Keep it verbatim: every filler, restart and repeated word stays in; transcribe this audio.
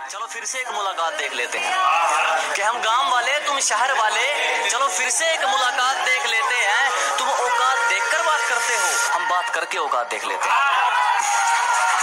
चलो फिर से एक मुलाकात देख लेते हैं कि हम गांव वाले तुम शहर वाले। चलो फिर से एक मुलाकात देख लेते हैं। तुम औकात देखकर बात करते हो, हम बात करके औकात देख लेते हैं।